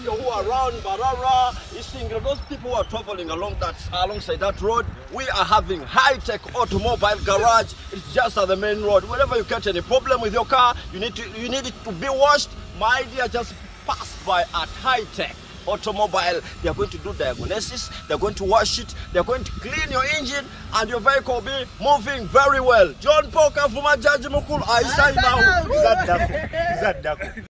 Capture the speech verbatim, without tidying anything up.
Who are around Barara, Isingre, those people who are traveling along that alongside that road, we are having high-tech automobile garage. It's just at the main road. Whenever you catch any problem with your car, you need to you need it to be washed. My dear, just pass by at high-tech automobile. They are going to do diagnosis, they're going to wash it, they're going to clean your engine, and your vehicle will be moving very well. John Poker from Judge Mukul, I sign now.